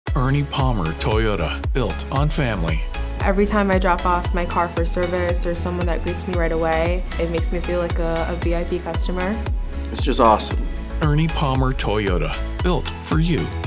Ernie Palmer Toyota, built on family. Every time I drop off my car for service or someone that greets me right away, it makes me feel like a VIP customer. It's just awesome. Ernie Palmer Toyota, built for you.